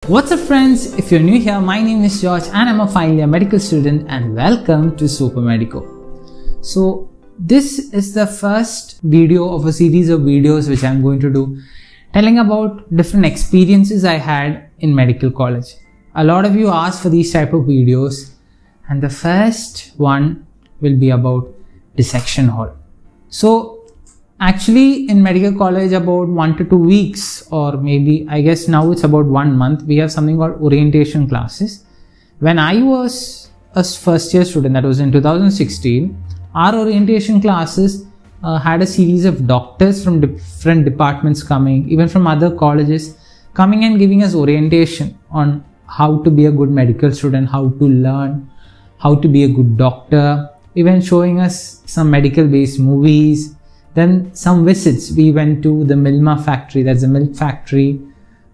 What's up friends, if you're new here, my name is George and I'm a final year medical student and welcome to Super Medico. So this is the first video of a series of videos which I'm going to do telling about different experiences I had in medical college. A lot of you asked for these type of videos and the first one will be about dissection hall. So actually in medical college about 1 to 2 weeks, or maybe I guess now it's about 1 month, we have something called orientation classes. When I was a first year student, that was in 2016, our orientation classes had a series of doctors from different departments coming, even from other colleges, coming and giving us orientation on how to be a good medical student, how to learn, how to be a good doctor, even showing us some medical based movies. Then some visits, we went to the Milma factory, that's a milk factory,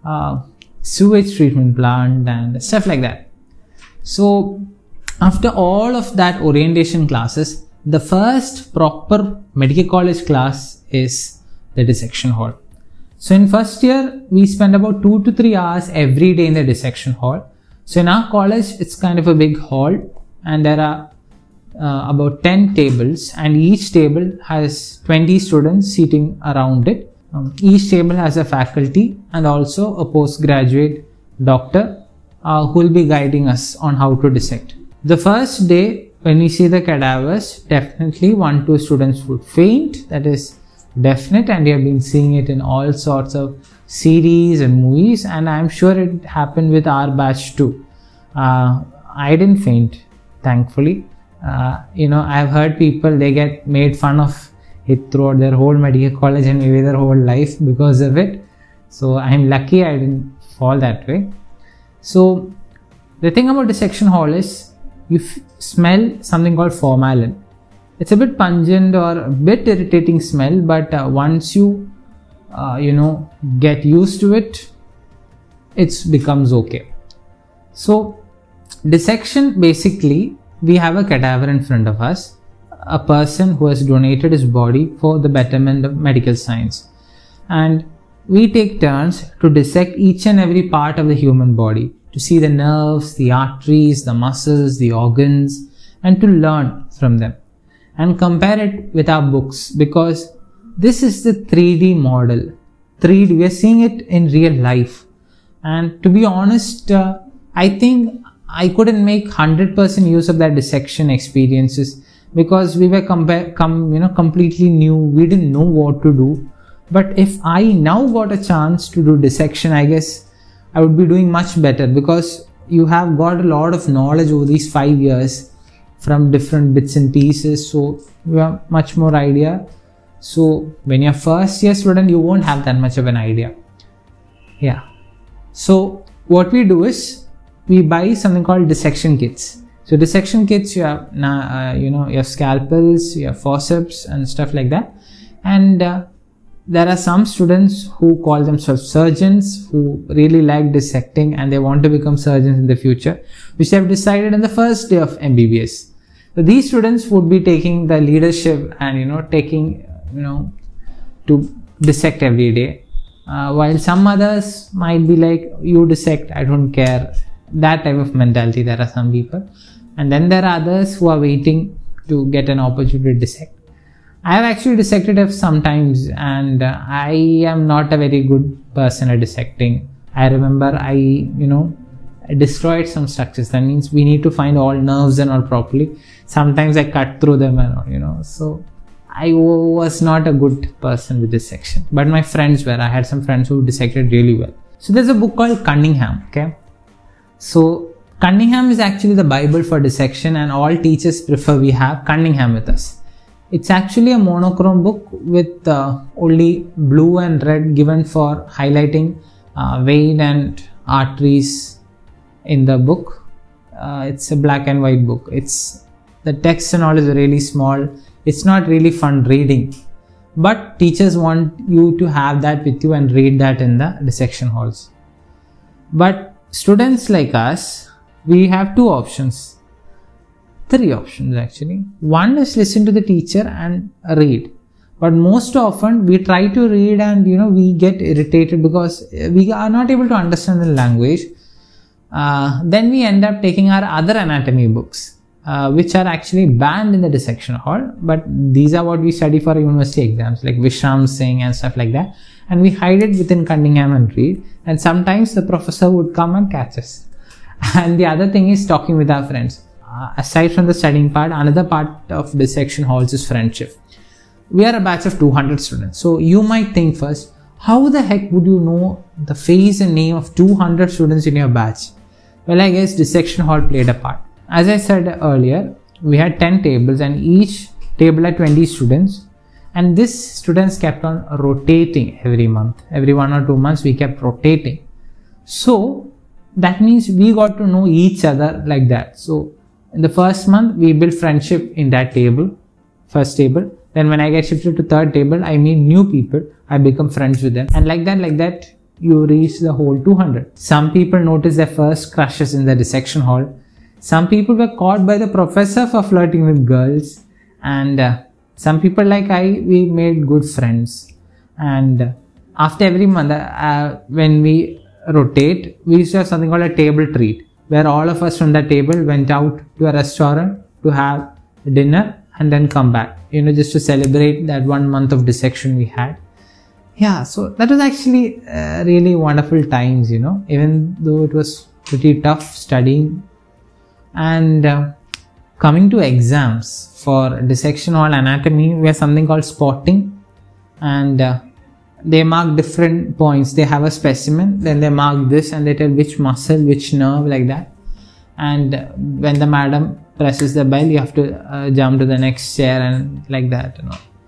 sewage treatment plant and stuff like that. So after all of that orientation classes, the first proper medical college class is the dissection hall. So in first year, we spend about 2 to 3 hours every day in the dissection hall. So in our college, it's kind of a big hall and there are about 10 tables and each table has 20 students sitting around it. Each table has a faculty and also a postgraduate doctor who will be guiding us on how to dissect. The first day when we see the cadavers, definitely 1-2 students would faint, that is definite, and we have been seeing it in all sorts of series and movies, and I'm sure it happened with our batch too. I didn't faint, thankfully. I've heard people, they get made fun of it throughout their whole medical college and maybe their whole life because of it. So I'm lucky I didn't fall that way. So the thing about dissection hall is you smell something called formalin. It's a bit pungent or a bit irritating smell, but once you get used to it, it becomes okay. So dissection, basically we have a cadaver in front of us, a person who has donated his body for the betterment of medical science, and we take turns to dissect each and every part of the human body, to see the nerves, the arteries, the muscles, the organs, and to learn from them and compare it with our books, because this is the 3D model. 3D, we are seeing it in real life, and to be honest, I think I couldn't make 100% use of that dissection experiences because we were completely new. We didn't know what to do. But if I now got a chance to do dissection, I guess I would be doing much better, because you have got a lot of knowledge over these 5 years from different bits and pieces. So you have much more idea. So when you're first year student, you won't have that much of an idea. Yeah. So what we do is, we buy something called dissection kits. So dissection kits, you have you have scalpels, you have forceps and stuff like that. And there are some students who call themselves surgeons, who really like dissecting and they want to become surgeons in the future, which they have decided in the first day of MBBS. So these students would be taking the leadership and taking to dissect every day, while some others might be like, you dissect, I don't care. That type of mentality, there are some people. And then there are others who are waiting to get an opportunity to dissect. I have actually dissected sometimes, and I am not a very good person at dissecting. I remember I destroyed some structures. That means we need to find all nerves and all properly. Sometimes I cut through them and all, so I was not a good person with dissection. But my friends were. I had some friends who dissected really well. So there's a book called Cunningham, okay? So Cunningham is actually the Bible for dissection, and all teachers prefer we have Cunningham with us. It's actually a monochrome book with only blue and red given for highlighting vein and arteries in the book. It's a black and white book. The text and all is really small. It's not really fun reading, but teachers want you to have that with you and read that in the dissection halls. But students like us, we have 2 options, 3 options actually. One is listen to the teacher and read. But most often we try to read and we get irritated because we are not able to understand the language. Then we end up taking our other anatomy books, which are actually banned in the dissection hall, but these are what we study for university exams like Vishram Singh and stuff like that, and we hide it within Cunningham and read, and sometimes the professor would come and catch us. And the other thing is talking with our friends. Aside from the studying part, another part of dissection halls is friendship. We are a batch of 200 students, so you might think first, how the heck would you know the face and name of 200 students in your batch? Well, I guess dissection hall played a part. As I said earlier, we had 10 tables and each table had 20 students, and these students kept on rotating every month. Every 1 or 2 months we kept rotating. So that means we got to know each other like that. So in the first month we built friendship in that table, first table. Then when I get shifted to third table, I meet new people, I become friends with them, and like that you reach the whole 200. Some people notice their first crushes in the dissection hall. Some people were caught by the professor for flirting with girls, and some people like we made good friends. And after every month, when we rotate, we used to have something called a table treat, where all of us from the table went out to a restaurant to have dinner and then come back, just to celebrate that 1 month of dissection we had. Yeah, so that was actually really wonderful times, even though it was pretty tough studying. And coming to exams for dissection hall anatomy, we have something called spotting, and they mark different points. They have a specimen, then they mark this and they tell which muscle, which nerve, like that. And when the madam presses the bell, you have to jump to the next chair and like that,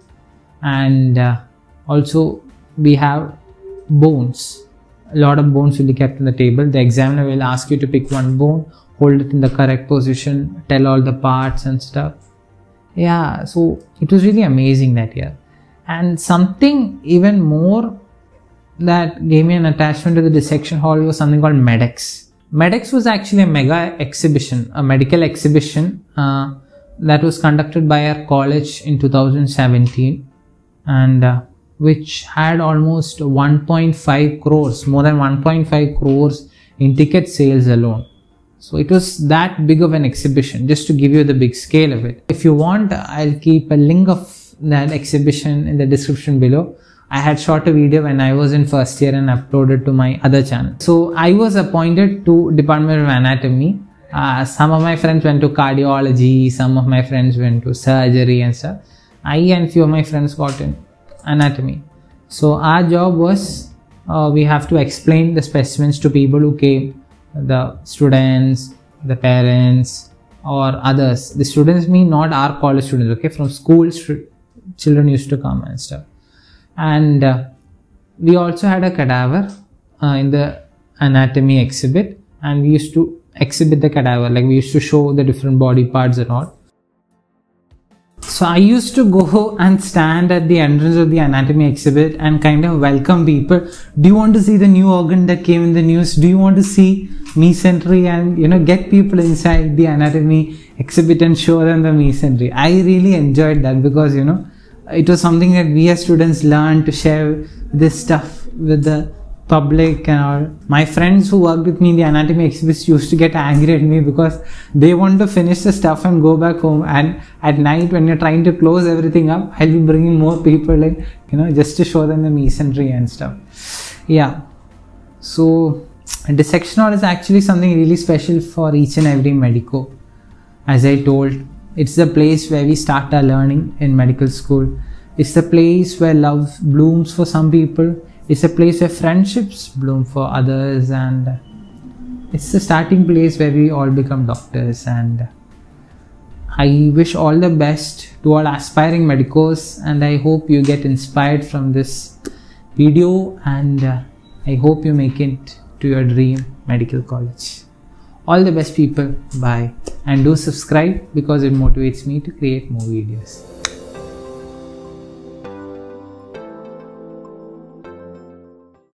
And also we have bones. A lot of bones will be kept on the table. The examiner will ask you to pick one bone, hold it in the correct position, tell all the parts and stuff. Yeah, so it was really amazing that year. And something even more that gave me an attachment to the dissection hall was something called MEDEX. MEDEX was actually a mega exhibition, a medical exhibition that was conducted by our college in 2017, and which had almost 1.5 crores, more than 1.5 crores in ticket sales alone. So it was that big of an exhibition, just to give you the big scale of it. If you want, I'll keep a link of that exhibition in the description below. I had shot a video when I was in first year and uploaded to my other channel. So I was appointed to Department of Anatomy. Some of my friends went to cardiology, some of my friends went to surgery and stuff. I and few of my friends got in anatomy. So our job was, we have to explain the specimens to people who came, the students, the parents or others. The students mean not our college students, okay, from school children used to come and stuff. And we also had a cadaver in the anatomy exhibit, and we used to exhibit the cadaver, like we used to show the different body parts and all. So I used to go and stand at the entrance of the anatomy exhibit and kind of welcome people. Do you want to see the new organ that came in the news? Do you want to see mesentery? And get people inside the anatomy exhibit and show them the mesentery. I really enjoyed that because it was something that we as students learned to share this stuff with the public and all. My friends who worked with me in the anatomy exhibits used to get angry at me because they want to finish the stuff and go back home, and at night when you're trying to close everything up, I'll be bringing more people in, just to show them the mesentery and stuff. Yeah, so dissection hall is actually something really special for each and every medico. As I told, it's the place where we start our learning in medical school. It's the place where love blooms for some people. It's a place where friendships bloom for others, and it's the starting place where we all become doctors. And I wish all the best to all aspiring medicos, and I hope you get inspired from this video, and I hope you make it to your dream medical college. All the best, people. Bye. And do subscribe because it motivates me to create more videos.